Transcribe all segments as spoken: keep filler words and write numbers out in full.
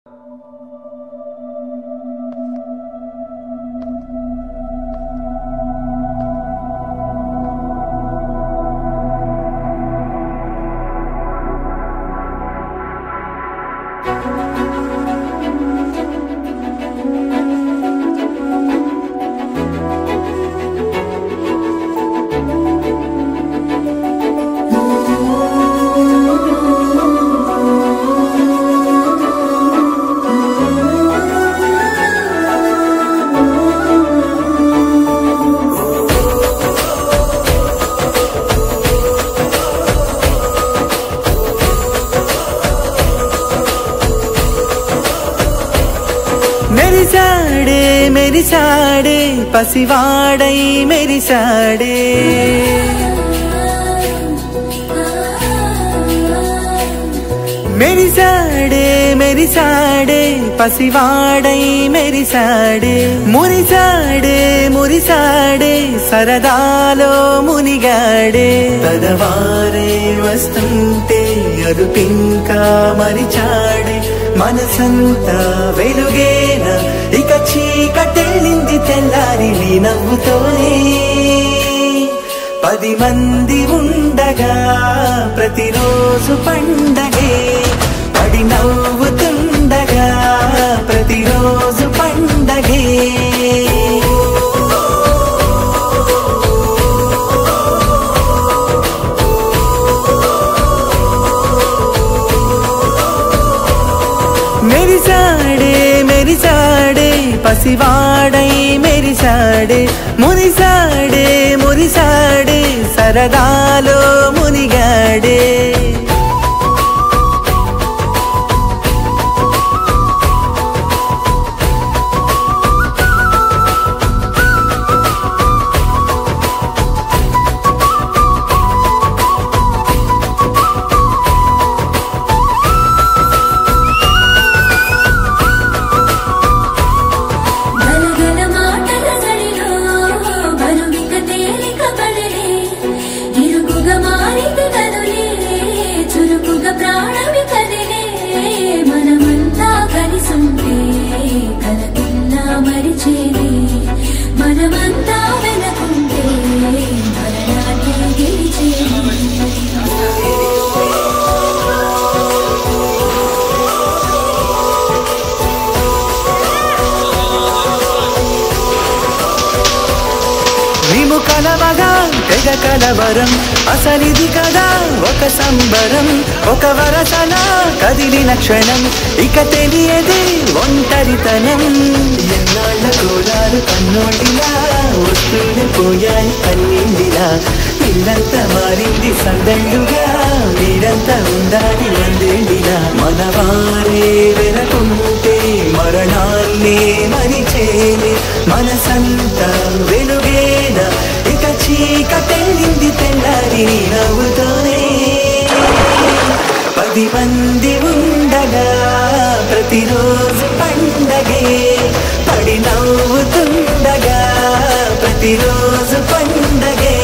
మెరిసాడే మెరిసాడే పసివాడై మెరిసాడే మెరిసాడే మెరిసాడే పసివాడై మెరిసాడే మురిసాడే మురిసాడే సరదాలో మునిగాడే తనవారే వస్తుంటే అరుపింకా మరిచాడే మనసంతా వెలుగేన ఇక చీకటెళ్ళింది తెల్లారి నీ నవ్వుతోనే పది మంది ఉండగా ప్రతిరోజు పండగే పడి నవ్వుతుండగా ప్రతిరోజు పండగే మెరిసాడే మెరిసాడే పసివాడై మెరిసాడే మురిసాడే మురిసాడే సరదాలో మునిగాడే కలవగా తెగ కలవరం అసలిది కదా ఒక సంబరం ఒక వరసలా కదిలిన క్షణం ఇక తెలియదే ఒంటరితనం ఎన్నాళ్ళ కోలారు కన్నోడిలా వస్తూనే పోయాయి కన్నీండిలా ఇల్లంతా మారింది సందళ్ళుగా వీరంతా ఉండాలి వందేళ్ళిలా మనవారే వెనకుంటే మరణాన్నే మరిచేనే మనసంతా వెలుగేన ఇక చీకటెళ్ళింది తెల్లారి నవ్వుతోనే పది మంది ఉండగా ప్రతిరోజు పండగే పడి నవ్వుతుండగా ప్రతిరోజు పండగే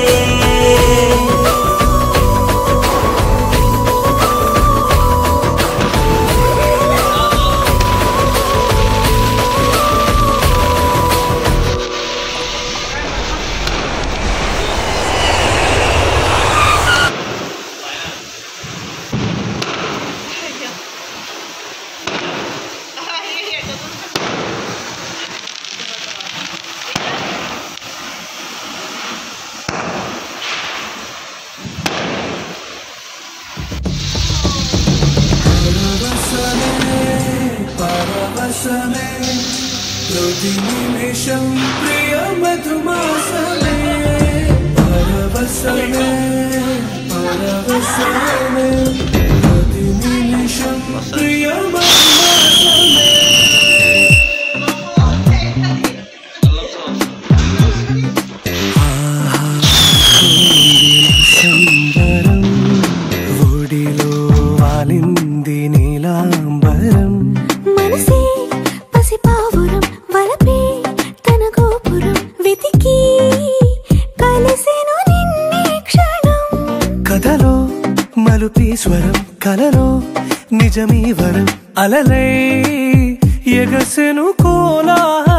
प्रतिनिमेषं प्रिय मधुमासने परवसने परवसने प्रतिनिमेषं प्रिय मधुमासने సంబరం ఒడిలో వాలింది నీలాంబరం మనసే పసిపావురం వలపే తన గోపురం వెతికి కలిసెను నిన్నే క్షణం కథలో మలుపీ స్వరం కలలో నిజమీ వరం అలలై ఎగసెను కోలాహలం